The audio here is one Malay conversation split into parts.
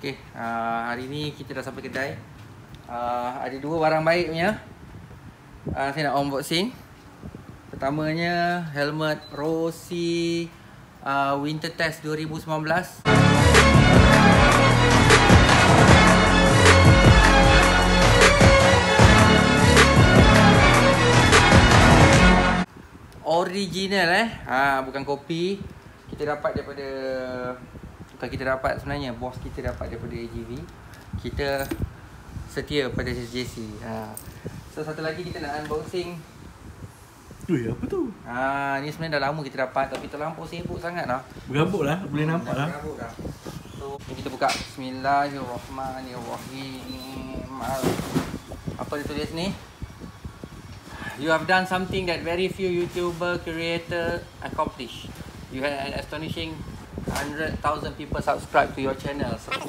Okey, hari ni kita dah sampai kedai. Ada dua barang baik punya. Saya nak unboxing. Pertamanya helmet Roda Winter Test 2019. Original bukan kopi. Kita dapat daripada, bukan kita dapat sebenarnya, bos kita dapat daripada AGV. Kita setia pada JC. So satu lagi kita nak unboxing. Apa tu? Ni sebenarnya dah lama kita dapat, tapi terlampau sibuk sangat lah. Berabuk lah, boleh nampak lah. Berabuk dah. So kita buka. Bismillahirrahmanirrahim. Apa dia tulis ni? You have done something that very few YouTuber creator accomplish. You had an astonishing 100,000 people subscribe to your channel.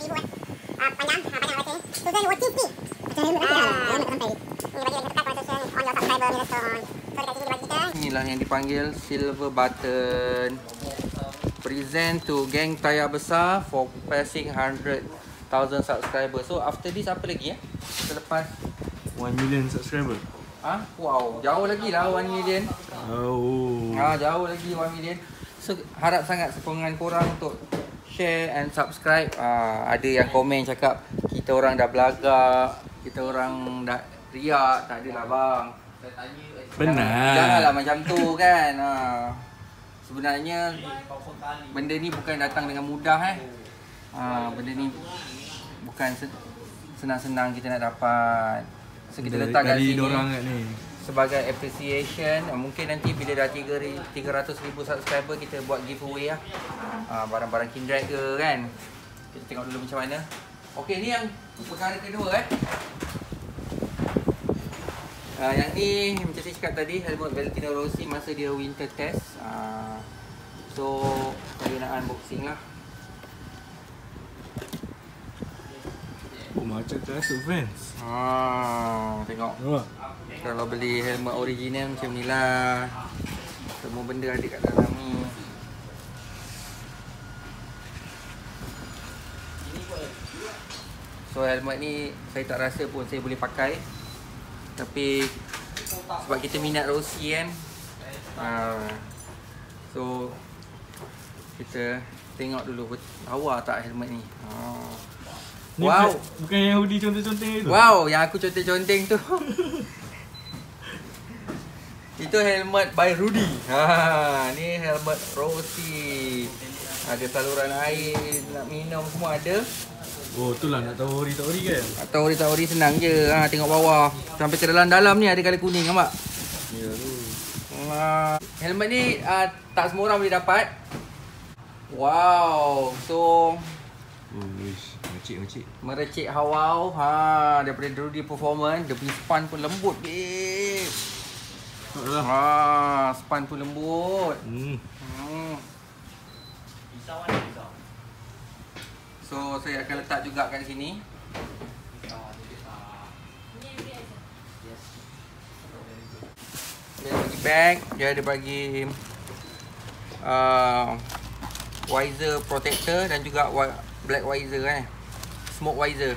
Inilah yang dipanggil silver button. Present to geng tayar besar for passing 100,000 subscribers. So after this apa lagi ya? Selepas 1 million subscriber. Wow, jauh lagi lah 1 million. Jauh lagi 1 million. So harap sangat sokongan korang untuk share and subscribe. Ada yang komen cakap kita orang dah belagak, kita orang dah riak. Tak adalah bang. Benar. Janganlah macam tu kan. Sebenarnya benda ni bukan datang dengan mudah benda ni bukan senang-senang kita nak dapat. So kita letak kat sini sebagai appreciation. Mungkin nanti bila dah 300,000 subscriber kita buat giveaway lah. Barang-barang Kindred ke kan. Kita tengok dulu macam mana. Okey, ni yang perkara kedua yang ni macam saya cakap tadi, helmet Valentino Rossi masa dia winter test. So saya nak unboxing lah. Macam terasa fans. Tengok. Kalau beli helmet original macam ni lah. Semua benda ada kat dalam ni. So helmet ni saya tak rasa pun saya boleh pakai. Tapi sebab kita minat Rossi kan. So kita tengok dulu lawa tak helmet ni. Wow. Bukan yang hoodie conteng-conteng itu. Wow, yang aku conteng-conteng tu. Itu helmet by Rudy. Ni helmet Rossi. Ada saluran air, nak minum semua ada. Oh, itulah nak tahu ori-ori kan. Atau ori-ori senang je. Tengok bawah. Sampai ke dalam-dalam ni ada kala kuning, nampak? Ya tu. Helmet ni tak semua orang boleh dapat. Wow. So merecik hawau. Daripada Rudy Performance. Dia punya span pun lembut, babe. Span pun lembut. So saya akan letak juga kat sini. Dia ada bagi bag, dia ada bagi visor protector dan juga black visor smoke visor.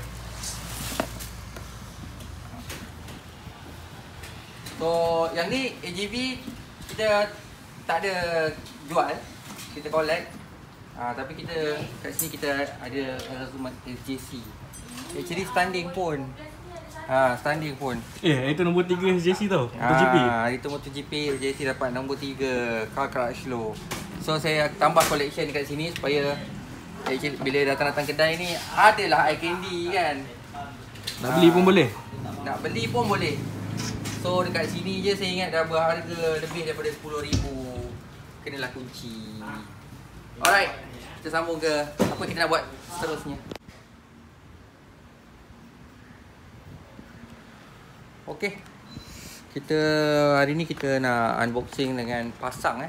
So yang ni AGV kita tak ada jual, kita collect. Tapi kita kat sini kita ada JC. Actually standing pun. Standing pun. Itu nombor 3 JC tau. MotoGP. Itu MotoGP JC dapat nombor 3 Car Crash Low. So saya tambah collection kat sini supaya bila datang-datang kedai ni adalah eye candy kan. Nak beli pun boleh. Nak beli pun boleh. So dekat sini je saya ingat dah berharga lebih daripada 10,000. Kenalah kunci. Alright, kita sambung ke apa kita nak buat seterusnya. Okey. Kita hari ni kita nak unboxing dengan pasang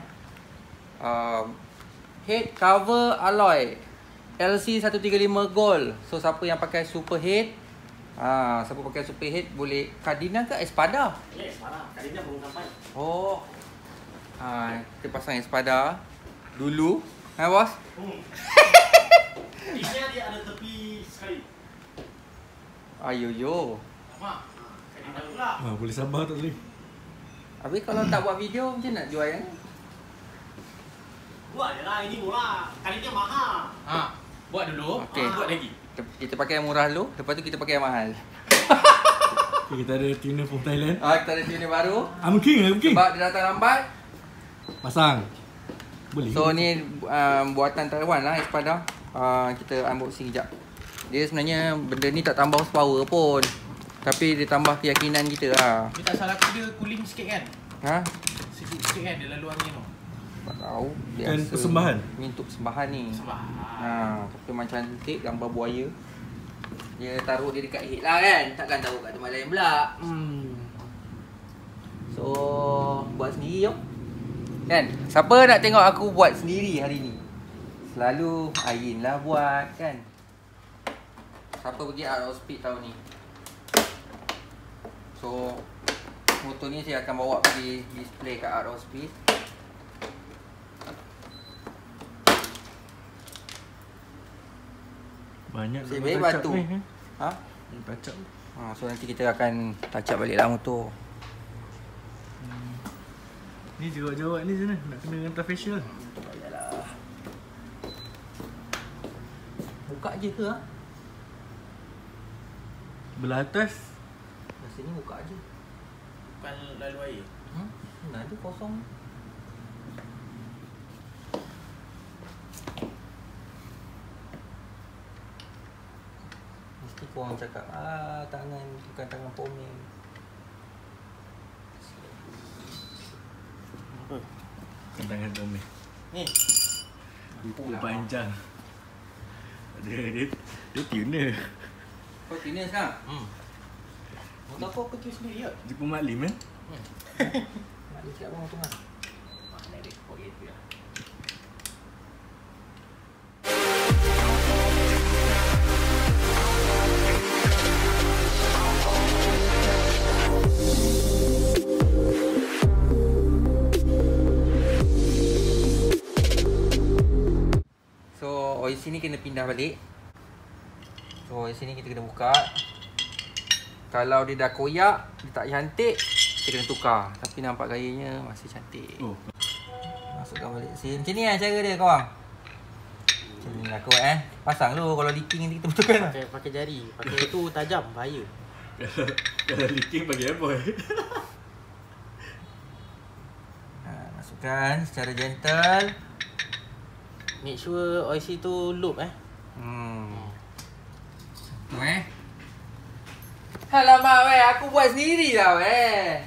head cover alloy LC 135 gold. So siapa yang pakai super head, siapa pakai super head boleh Cardina ke Espada? Espada. Cardina belum sampai. Oh. Kita pasang Espada dulu. Bos? Disnya dia ada tepi sekali. Ayo yo. Mak. Kadina pula. Boleh sabar tak boleh. Habis kalau tak buat video macam nak jual yang? Buat je lah, ini murah. Kadina mahal. Buat dulu. Okey. Buat lagi. Kita pakai yang murah dulu, lepas tu kita pakai yang mahal. Okay, kita ada tuner from Thailand. Kita ada tuner baru. I'm king. Sebab dia datang lambat. Pasang. Boleh. So ni buatan Taiwan lah Espada. Kita unboxing kejap. Dia sebenarnya benda ni tak tambah horsepower pun. Tapi dia tambah keyakinan kita lah. Dia tak salah aku dia cooling sikit kan? Sikit kan dia lalu angin tu. Tak tahu. Kan persembahan? Ni untuk persembahan ni. Tapi memang cantik gambar buaya. Dia taruh dia dekat head lah kan. Takkan taruh kat tempat lain pula. So buat sendiri jom. Kan? Siapa nak tengok aku buat sendiri hari ni? Selalu Ayin lah buat kan. Siapa pergi out of speed tahun ni? So motor ni saya akan bawa pergi display kat out of speed. Banyak Saya batu. Touch up. So nanti kita akan touch up balik lah motor. Ni jawab-jawab ni sana. Nak kena hantar facial. Yalah. Buka je ke ah? Belah atas. Rasanya buka je. Bukan lalu air. Mana ada kosong. Mesti korang cakap tangan bukan tangan pomel. Tangan pomel. Ni. Dia panjang. Dia tuner. Kau tuner sekarang? Motor aku kecil sendiri ya. Dia pemaklim kan? Mak dia cakap bang tengah. Mana dia kau gitu ya. Oil sini kena pindah balik. So oil sini kita kena buka. Kalau dia dah koyak, dia tak cantik, kita kena tukar. Tapi nampak gayanya masih cantik. Masukkan balik sini. Macam ni lah cara dia kawan. Macam ni lah kuat Pasang dulu, kalau leaking nanti kita betulkan lah. Pakai jari. Pakai tu tajam, bahaya. Kalau leaking bagi apa? Masukkan secara gentle. Make sure OIC tu loop Tu Alamak weh, aku buat sendiri lah weh.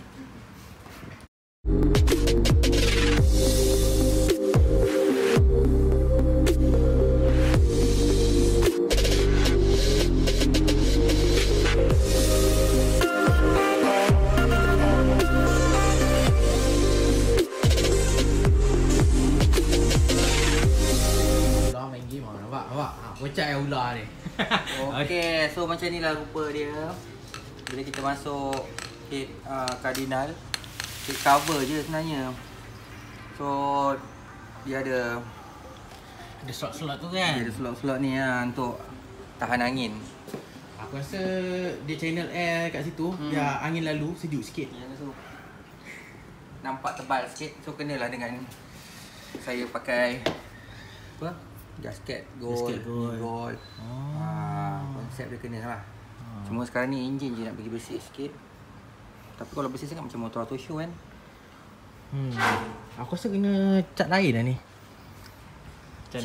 Kocak yang ular ni. Okay, so macam ni lah rupa dia. Bila kita masuk head cardinal, head cover je sebenarnya. So dia ada slot-slot tu kan. Dia ada slot-slot ni lah untuk tahan angin. Aku rasa dia channel air kat situ, biar angin lalu sejuk sikit. Ya, so nampak tebal sikit. So kenalah dengan saya pakai apa? Gasket gold. Konsep dia kena lah. Cuma sekarang ni enjin je nak bagi bersih sikit. Tapi kalau bersih sangat macam motor auto show kan. Aku rasa kena cat lain lah ni. Cat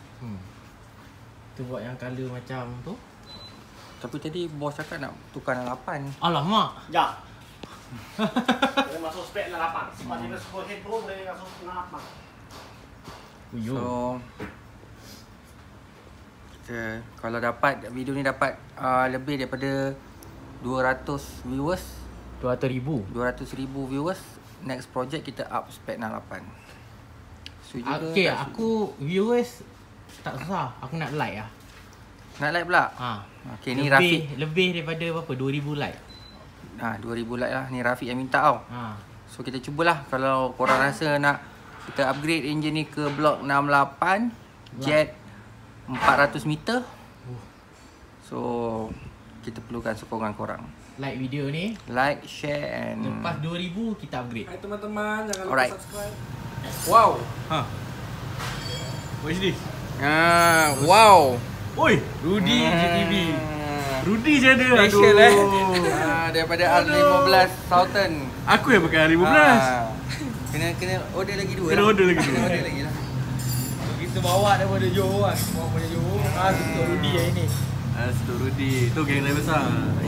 Tu buat yang colour macam tu. Tapi tadi bos cakap nak tukar 8. Alamak. Ya. Boleh masuk spek 8. Sebab dia suka head pro boleh masuk 8. So kita, kalau dapat video ni dapat lebih daripada 200 viewers, 200,000 viewers, next project kita up spec 8. Setuju ke? Okay, aku viewers tak susah. Aku nak like lah. Nak like pula? Okay, ni Rafiq. Lebih daripada berapa? 2,000 like. 2,000 like lah. Ni Rafiq yang minta tau. So kita cubalah. Kalau korang rasa nak kita upgrade engine ni ke blok 68 jet 400 meter. So kita perlukan sokongan korang. Like video ni. Like, share and Lepas 2000 kita upgrade. Hai teman-teman, jangan lupa Alright. subscribe. wow. Ha. What is this? Wow. Oi, Rudy GTV. Rudy je ada. Special daripada R15 Southern. Aku yang pakai R15. Kena order lagi dua. Kena order lagi dua. Kena order lagi lah. Kita bawa daripada Johor lah. Kita bawa daripada Johor. Untuk Rudy yang ini. Untuk Rudy. Tu geng lain besar.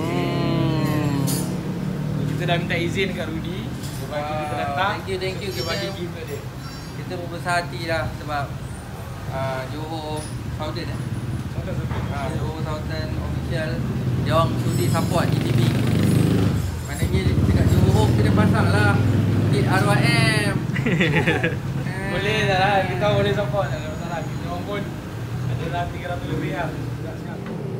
Kita dah minta izin dekat Rudy. Bagi kita datang. Thank you. Kita bagi gift kat dia. Kita berbesar hati lah sebab Johor Southern Johor Southern official. Dia orang sudi support GTV. Maknanya dekat Johor kita pasang lah Kit RYM. Boleh dah lah. Kita boleh support. Tak ada masalah. Kita orang pun ada dah 300 lebih lah. Siap-siap.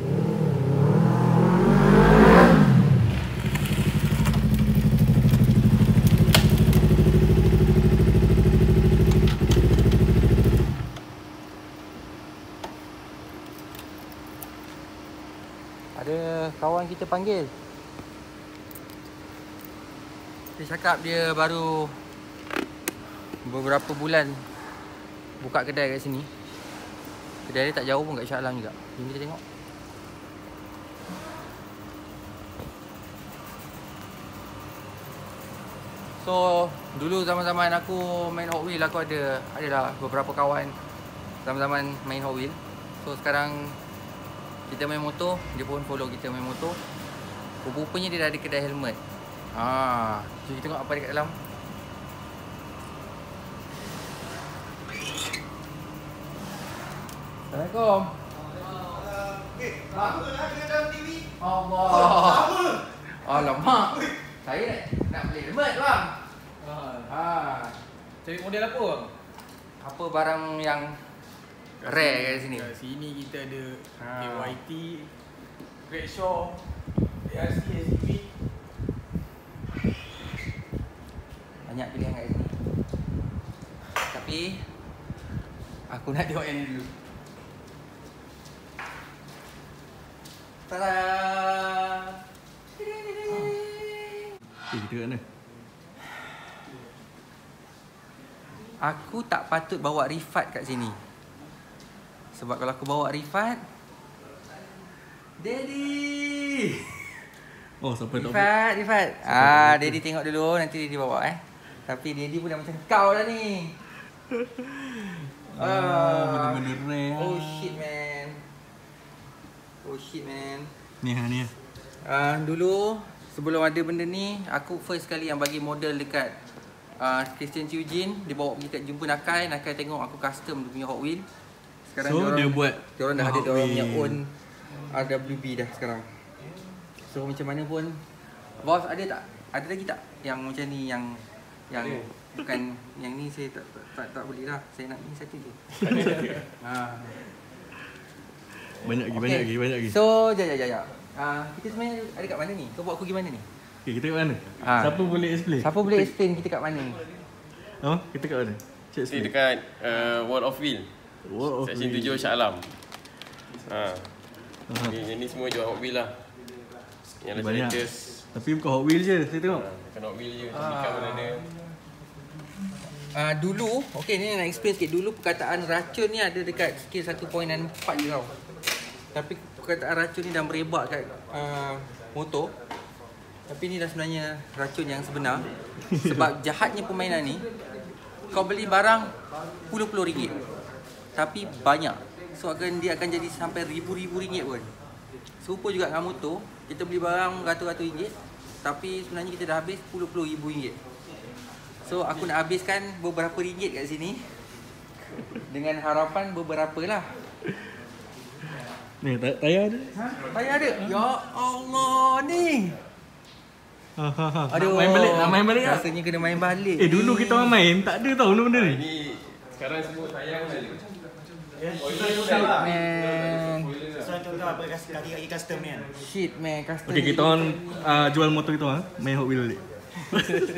Ada kawan kita panggil. Dia cakap dia baru beberapa bulan buka kedai kat sini. Kedai dia tak jauh pun kat Shah juga. Jom kita tengok. So, dulu zaman-zaman aku main Hot Wheel, aku adalah beberapa kawan zaman-zaman main Hot Wheel. So, sekarang kita main motor, dia pun follow kita main motor. Rupanya dia dah ada kedai helmet. Jom kita tengok apa dekat dalam. Assalamualaikum. Apa nak dengan dalam TV? Allah. Alamak. Saya nak beli helmet bang. Cari model apa bang? Apa barang yang rare kat sini? Kat sini kita ada YT, Great Shah, ARC, SCP. Banyak pilihan kat sini. Tapi aku nak tengok yang ni dulu. Tada! Kita kat mana? Aku tak patut bawa Rifat kat sini. Sebab kalau aku bawa Rifat, Daddy! Oh, sampai tak Rifat. Daddy tengok dulu, nanti Daddy bawa Tapi Daddy pun dah macam kau dah ni. benda-benda rare. Oh shit man. Ni. Dulu sebelum ada benda ni, aku first kali yang bagi model dekat Christian Eugene. Dia bawa pergi kat jumpa Nakai tengok aku custom dia punya Hot Wheel. Sekarang So dia buat diorang dah ada Hot diorang punya Wheel. own RWB dah sekarang. So macam mana pun, bos ada tak? Ada lagi tak yang macam ni yang bukan yang ni saya tak boleh lah. Saya nak ni satu je. Banyak lagi. So, jap. Kita sebenarnya ada kat mana ni? Kau bawa aku pergi mana ni? Okay, kita kat mana? Ha. Siapa boleh explain? Siapa boleh explain kita kat mana ni? Kita kat mana? Cik Ni explain. dekat World of Wheel. Wow. Section 7 Shah Alam. Ni semua jual Hot Wheel lah. Yang Banyak. latest. Tapi bukan Hot Wheel je, saya tengok. Bukan Hot Wheel je, Simikan pun ada. Dulu, okey ni nak explain sikit. Dulu perkataan racun ni ada dekat skill 1.4 je tau. Tapi perkataan racun ni dah merebak kat motor. Tapi ni dah sebenarnya racun yang sebenar. Sebab jahatnya permainan ni, kau beli barang puluh-puluh ringgit, tapi banyak. So dia akan jadi sampai ribu-ribu ringgit pun. Serupa juga dengan motor, kita beli barang ratus-ratus ringgit, tapi sebenarnya kita dah habis puluh-puluh ribu ringgit. So aku nak habiskan beberapa ringgit kat sini dengan harapan beberapa lah. Ni, tayar ada? Tayar ada? Ya Allah ni. Aduh. Nak main balik tak? Rasanya kena main balik. Dulu kita orang main, tak ada tau benda-benda ni. Ini sekarang semua sayang kan. Man. Sesuai contoh apa kaki-kaki custom ni kan. Shit man, custom. Okay, kita orang jual motor kita orang, main Hot Wheel balik.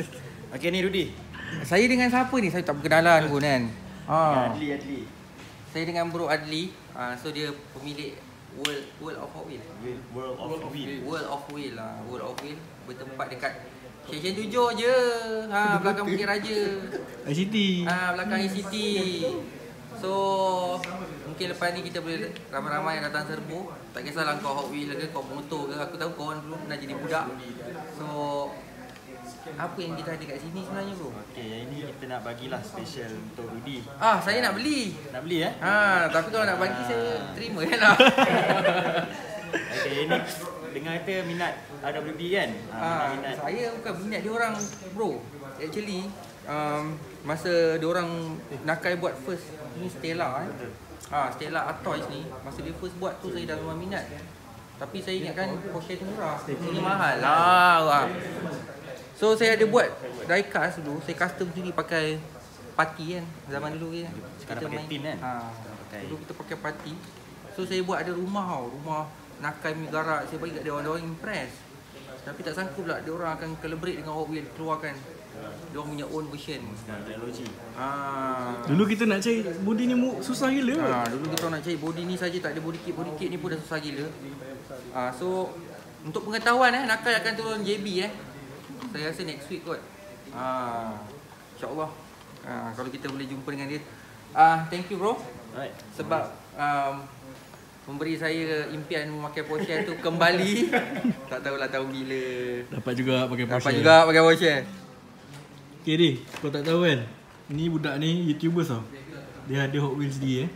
Okey ni Rudy. Saya dengan siapa ni? Saya tak berkenalan pun kan. Adli. saya dengan Bro Adli. So dia pemilik World of Hot Wheel. World of Wheel. World of Wheel lah. World of Wheel bertempat dekat Seksyen 7 je. Belakang Bukit Raja. ICT. Belakang ICT. So mungkin lepas ni kita boleh ramai-ramai datang serbu. Tak kisahlah kau Hot Wheel ke, kau motor ke. Aku tahu kawan dulu pernah jadi budak. So apa yang kita ada kat sini sebenarnya bro? Okey, yang ini kita nak bagilah special untuk Rudy. Saya nak beli. Nak beli Tapi kalau nak bagi saya terima je lah. Okey, ini dengar kata minat RWD kan? Minat. Saya bukan minat dia orang bro. Actually masa dia orang Nakai buat first ni Stella Stella Atoys ni, masa dia first buat tu saya dah memang minat. Tapi saya ingatkan Porsche tu murah. Ini mahal lah. So saya ada buat diecast dulu, saya custom sendiri pakai party kan. Zaman dulu kan. Sekarang pakai tin kan? Dulu kita pakai party. So saya buat ada rumah Nakai punya garage, saya bagi kat dia orang impress. Tapi tak sangka pula dia orang akan collaborate dengan Hot Wheels, keluarkan dia orang punya own version. Teknologi. Dulu kita nak cari body ni susah gila. Dulu kita nak cari body ni saja tak ada body kit ni pun dah susah gila. So untuk pengetahuan Nakai akan turun JB saya rasa next week kot. InsyaAllah. Kalau kita boleh jumpa dengan dia. Thank you bro. Alright. Sebab memberi saya impian memakai Porsche tu kembali. Tak tahulah tahun bila. Dapat juga pakai Porsche. Dapat juga pakai Porsche. Okay Ri, kau tak tahu kan? Ni budak ni YouTubers tau. Dia ada Hot Wheels dia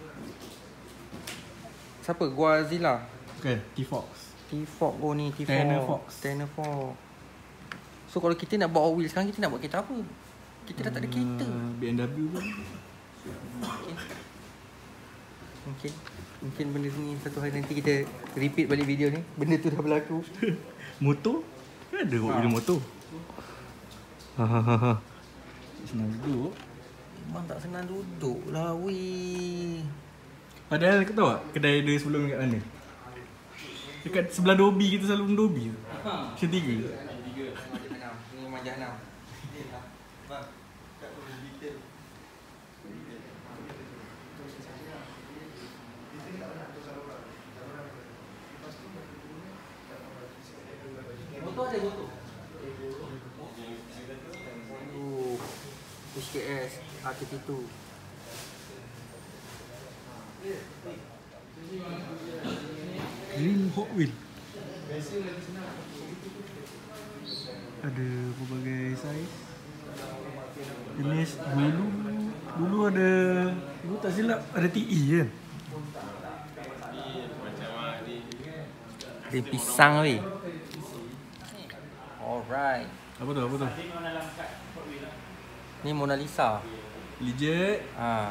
Siapa? Godzilla? Bukan, T-Fox. T-Fox ni T-Fox. Tanner Fox. So kalau kita nak buat Hot Wheels sekarang, kita nak buat kereta apa? Kita dah tak ada kereta. BMW pun. Mungkin benda ni satu hari nanti kita repeat balik video ni. Benda tu dah berlaku. Motor? Kan ada Hot Wheels motor. Senang duduk. Memang tak senang duduk lah weh. Padahal kau tahu tak kedai dia sebelum kat mana? Dekat sebelah Dobi, kita selalu Dobi tu. Macam 3. Ini memang jahanam. Motor ada motor. HKS RT2. Green Hot Wheel. Ada berbagai saiz. Jenis dulu ada, dulu tak silap ada TE kan. Dia pisang weh. Alright. Apa tu? Ni Mona Lisa. Legit.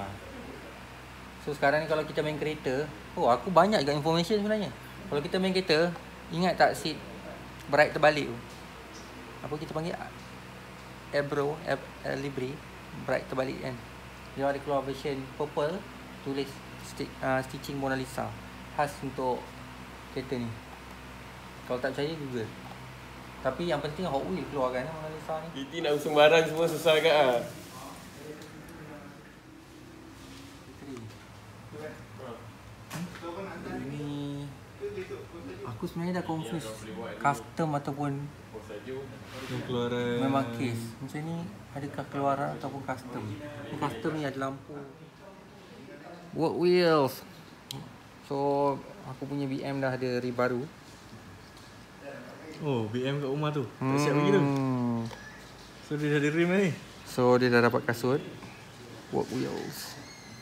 So sekarang ni kalau kita main kereta, aku banyak juga information sebenarnya. Kalau kita main kereta, ingat tak seat bright terbalik tu? Apa kita panggil? Ebro, Libre, bright terbalik kan. Dia ada keluar version purple, tulis stitching Mona Lisa. Khas untuk kereta ni. Kalau tak percaya, Google. Tapi yang penting Hot Wheels keluarkan Mona Lisa ni. PT nak usung barang semua susah agak Ini aku sebenarnya dah confuse custom ataupun Keluaran memang case. Macam ni adakah keluaran ataupun custom? Ni custom ni ada lampu work wheels. So aku punya BM dah ada rim baru. Oh, BM kat rumah tu. Tak siap lagi tu. So dia dah ada rim ni. So dia dah dapat kasut work wheels.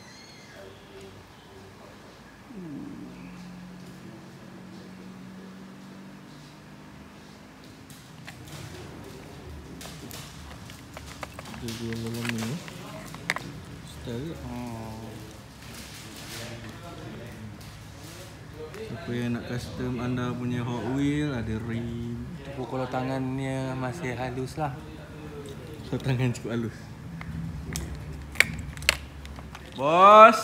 Dia jual dalam ni. Style. Siapa yang nak custom anda punya Hot Wheel, ada rim. Kalau tangannya masih halus lah. So tangan cukup halus. Bos.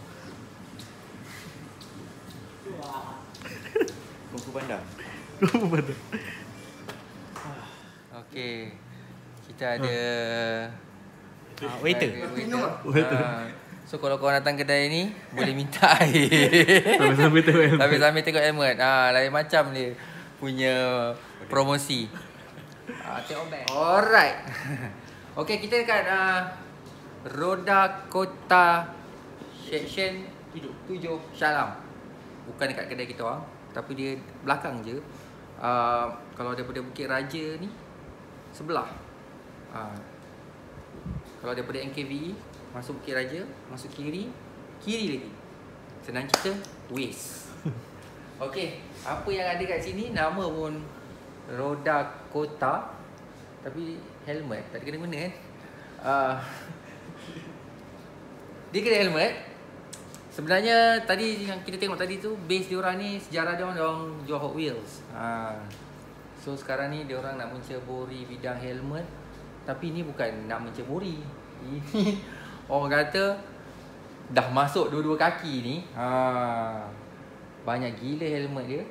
Kungfu bandar. Kau pada. Okey. Kita ada Waiter. waiter. So kalau korang datang kedai ni boleh minta air. Sambil-sambil tengok helmet. Sambil-sambil tengok helmet. Lain macam dia punya promosi. Tengok bag. Alright. Okay, kita dekat Roda Kota Section 7 Shah. Bukan dekat kedai kita orang, tapi dia belakang je. Kalau daripada Bukit Raja ni sebelah. Kalau daripada NKVE masuk Bukit Raja, masuk kiri lagi. Senang cerita, waste. Okey, apa yang ada kat sini nama pun Roda Kota, tapi helmet tak ada kena-guna kan. Dia kena helmet. Sebenarnya tadi yang kita tengok tadi tu, base diorang ni, sejarah diorang jual Hot Wheels. So sekarang ni diorang nak menceburi bidang helmet. Tapi ni bukan nak menceburi. Ini orang kata dah masuk dua-dua kaki ni. Banyak gila helmet dia.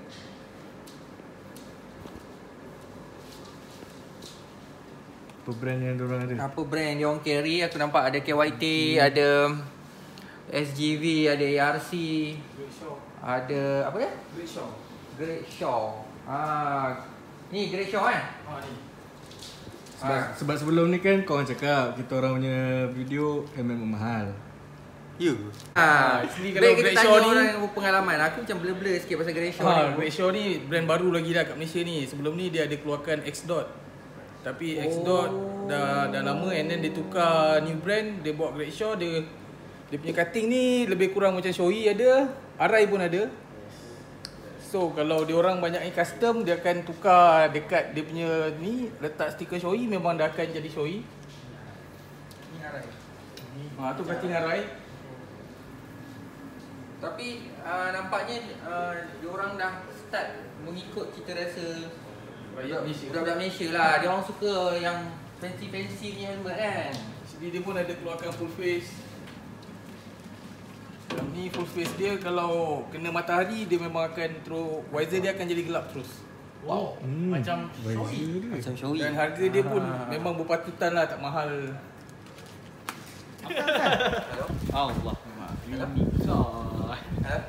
Apa brand yang diorang ada? Apa brand dia orang carry? Aku nampak ada KYT, ada SGV, ada ARC, ada apa dia? Great Shah. Ni Great Shah kan? Ni. Sebab sebelum ni kan korang cakap kita orang punya video helmet mahal. Ya. Sini Kalau kalau kita Great tanya Shah ni, orang yang berpengalaman, aku macam blur-blur sikit pasal Great Shah ni. Great Shah ni brand baru lagi dah kat Malaysia ni. Sebelum ni dia ada keluarkan X-Dot. Tapi X-Dot dah lama, and then dia tukar new brand, dia buat Great Shah. Dia punya cutting ni lebih kurang macam Shoei ada, Arai pun ada. So kalau dia orang banyak yang custom, dia akan tukar dekat dia punya ni, letak stiker Shoei, memang dah akan jadi Shoei. Ni Arai. Tu cutting Arai. Tapi nampaknya dia orang dah start mengikut cita rasa budak-budak Malaysia lah. Dia orang suka yang fancy-fancy punya helmet kan. Jadi dia pun ada keluarkan full face. Yang ni full face dia, kalau kena matahari dia memang akan terus, visor dia akan jadi gelap terus. Wow. Macam Shoei. Macam Shoei. Dan harga dia pun memang berpatutan lah, tak mahal. Allah. Ini besar.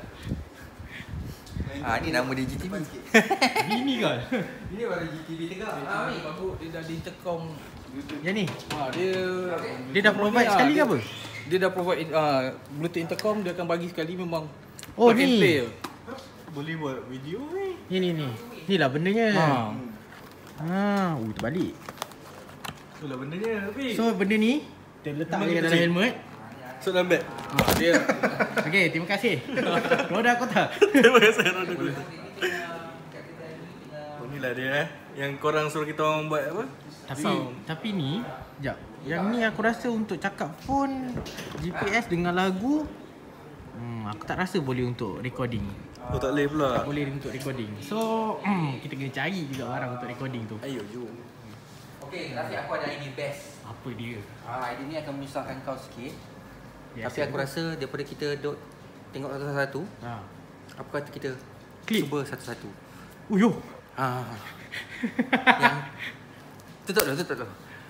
Ni nama dia GTV. Bini kan? Ini baru GTV tegak. Ni bagus, dia dah ada intercom. Yang ni Dia dah provide sekali ke apa? Dia dah provide Bluetooth intercom, dia akan bagi sekali memang Oh, plug and ni. play je. Boleh buat video ni. Ni lah bendanya. Terbalik. Itulah bendanya tapi. So benda ni kita letak Memang dekat kita dalam cek. helmet. So dalam bag. Dia Okey, terima kasih. Roda Kota. Terima kasih Roda Kota. Inilah dia yang korang suruh kita orang buat apa? Tapi ni, jap. Yang ni aku rasa untuk cakap phone, GPS dengan lagu, aku tak rasa boleh untuk recording. Oh tak boleh pula. Tak boleh untuk recording. So, kita kena cari juga barang untuk recording tu. Ayo jom. Okey, tapi aku ada idea best. Apa dia? Idea ni akan menyusahkan kau sikit. Biasa Tapi aku tu. rasa daripada kita duk tengok satu-satu, apa kata kita Klik. cuba satu-satu. Uyuh. Yang tutup dulu.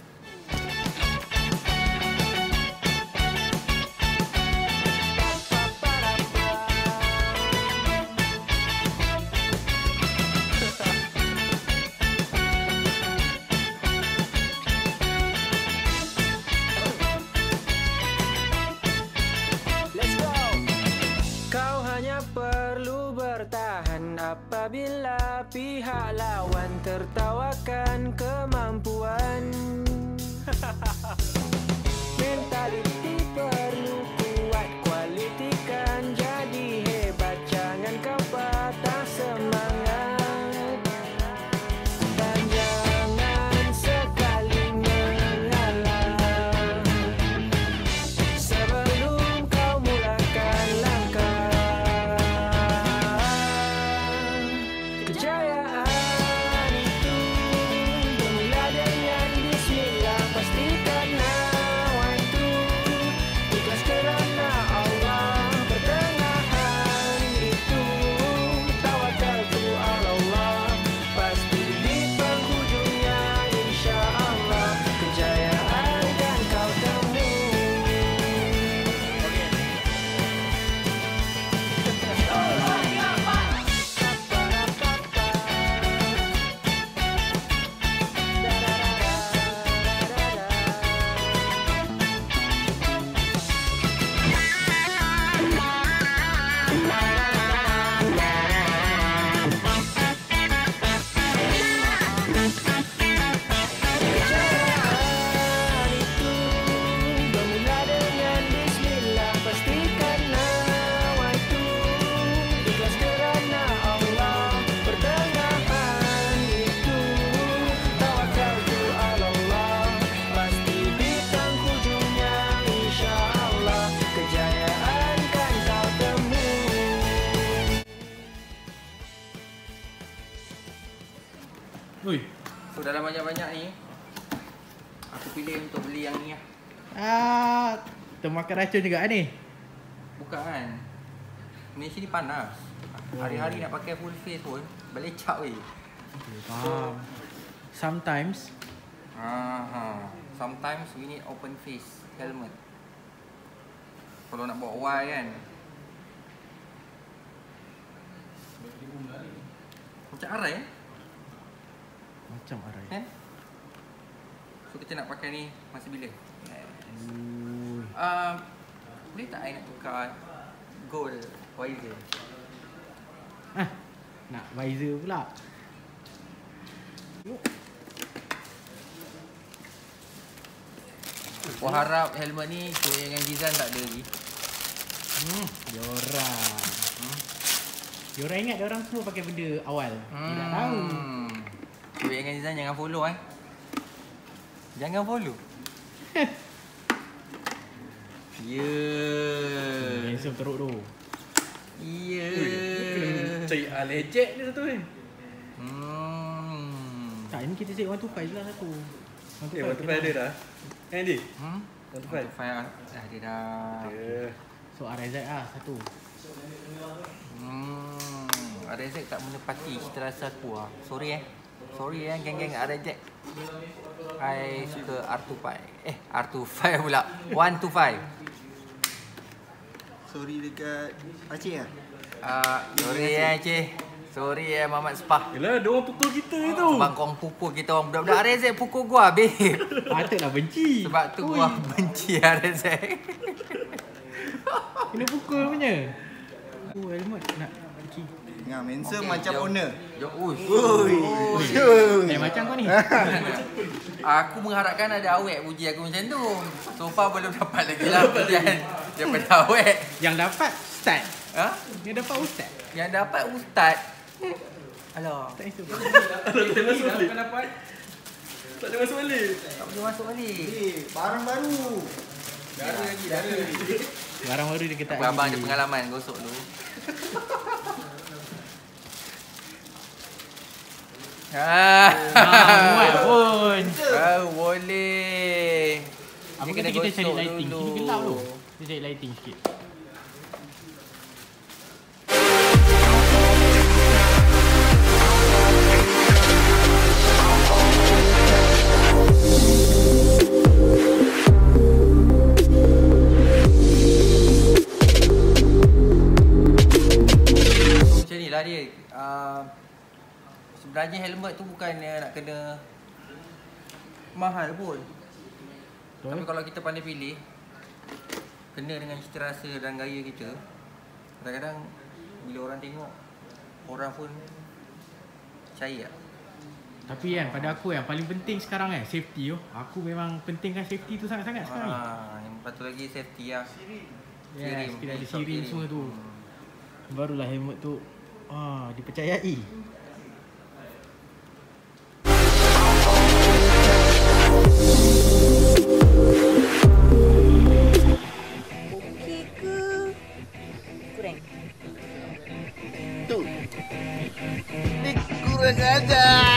Kau hanya perlu bertahan apabila pihak lawan tertawakan kemampuan. Mentaliti perlu kuat, quality kan jadi hebat. Jangan kau patah semangat dan jangan sekali mengalah sebelum kau mulakan langkah. Kejayaan itu bermula dengan bismillah. Pastikan waktu ikhlas kerana Ui. So dalam banyak-banyak ni aku pilih untuk beli yang ni lah. Termakan racun juga ni. Bukan. Malaysia ni panas. Hari-hari nak pakai full face pun belecak weh. Faham. Sometimes Sometimes we need open face helmet. Kalau nak bawa Y kan. Macam arai macam arai. kan? So kita nak pakai ni masa bila? Boleh tak I nak tukar gold visor? Nak visor pula. Aku harap helmet ni Cik dengan Jizan tak ada lagi. Diorang ingat diorang semua pakai benda awal. Tidak tahu. Cik dengan Jizan jangan follow Jangan follow. Handsome teruk tu. Cari lecek ni satu ni. Tak, ni kita cek 125 je lah satu. 125 ada dah. Kan dia? 125. Dia dah. So RZ lah satu. RZ tak menepati cita rasa aku lah. Sorry geng-geng RZ. I suka R25. R25 pula. 125. Sorry dekat Aceh lah. Sorry Cik. Sorry Mamat Sepah. Yelah, dia orang pukul kita tu. Abang kong pukul kita orang budak-budak RZ pukul gua babe. Patutlah benci. Sebab tu gua benci RZ. Kena pukul punya. Helmet nak benci. Tengah handsome macam owner. Macam kau ni. Aku mengharapkan ada awek puji aku macam tu. So far belum dapat lagi lah pujian daripada awek. Yang dapat Ustaz. Yang dapat Ustaz. Yang dapat Ustaz. Alah. Tak itu. Tak masuk balik. Tak ada masuk balik. Tak boleh masuk balik. Barang baru. Barang baru dia kata. Abang ada pengalaman gosok dulu. Muat pun. Boleh. Apa kata kita cari lighting? Sini gelap tu. Kita cari lighting sikit. Macam ni lah dia. Sebenarnya helmet tu bukannya nak kena mahal pun. Tapi kalau kita pandai pilih, kena dengan cita rasa dan gaya kita, kadang-kadang bila orang tengok, orang pun percaya. Tapi kan pada aku yang paling penting sekarang safety tu. Aku memang pentingkan safety tu sangat-sangat sekarang ni. Yang patut lagi safety lah. Yes, kita ada sirim semua tu. Barulah helmet tu dipercayai. Okey ke? Kurang. Tu. Ni kurang ajar.